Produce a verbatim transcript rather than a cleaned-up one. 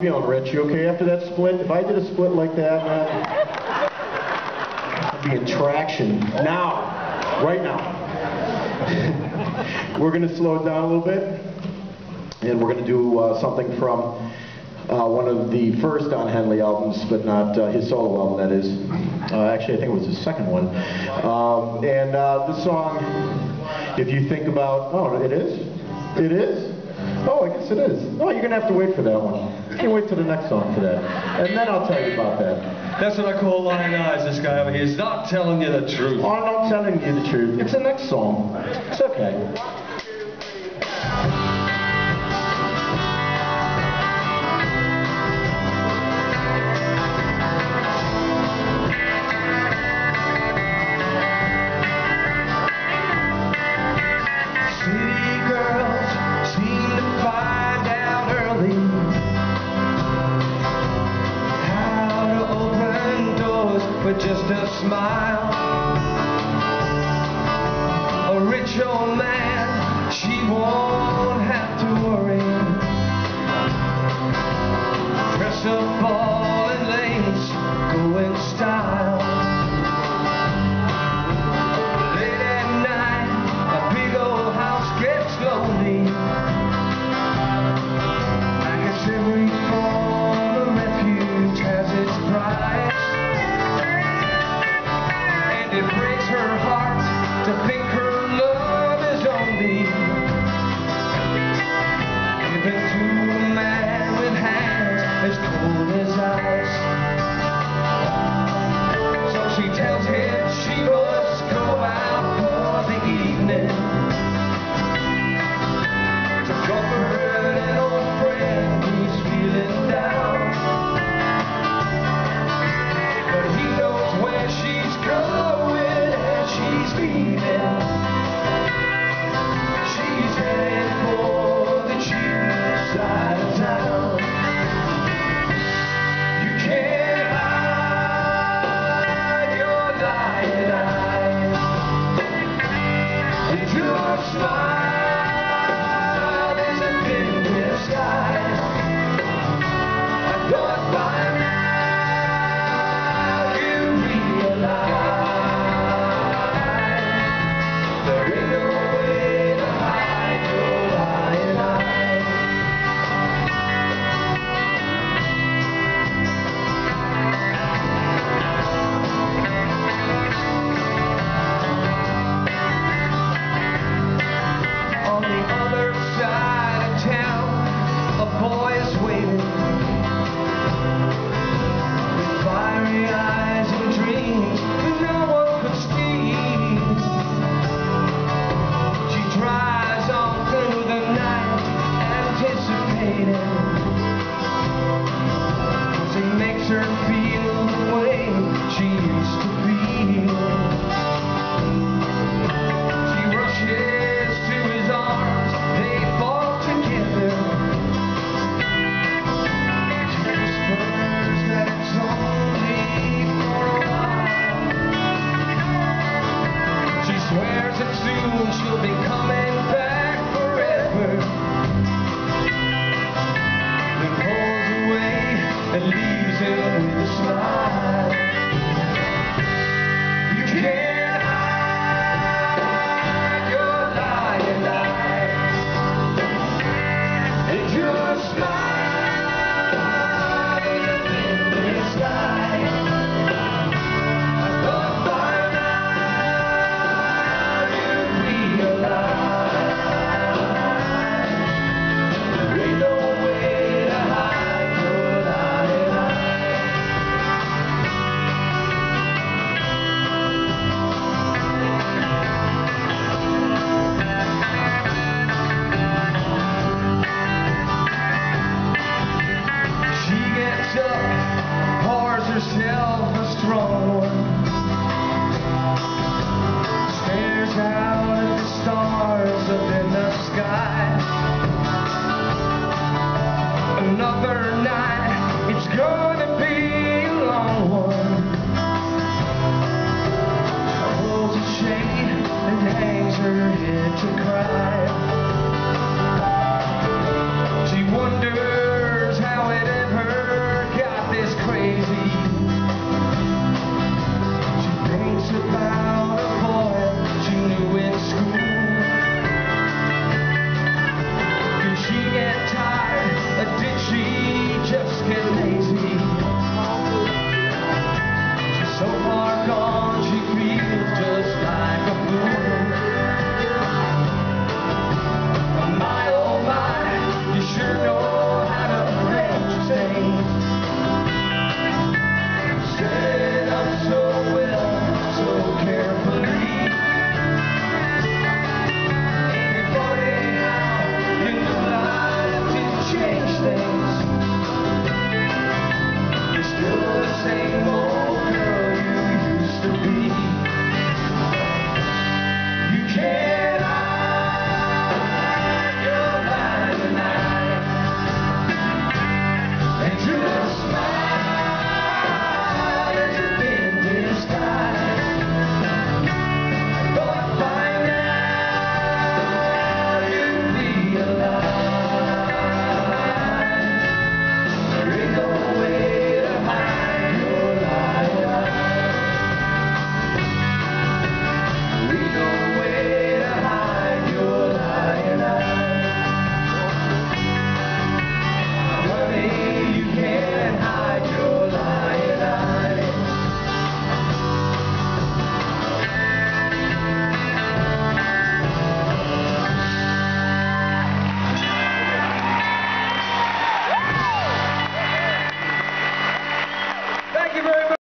Feeling, Rich? You okay after that split? If I did a split like that, man, I'd be in traction. Now. Right now. We're going to slow it down a little bit, and we're going to do uh, something from uh, one of the first Don Henley albums, but not uh, his solo album, that is. Uh, actually, I think it was his second one. Um, and uh, the song, if you think about, oh, it is? It is? Oh, I guess it is. Oh, you're going to have to wait for that one. You can wait till the next song for that. And then I'll tell you about that. That's what I call lying eyes. This guy over here is not telling you the truth. Oh, I'm not telling you the truth. It's the next song. It's okay. With just a smile.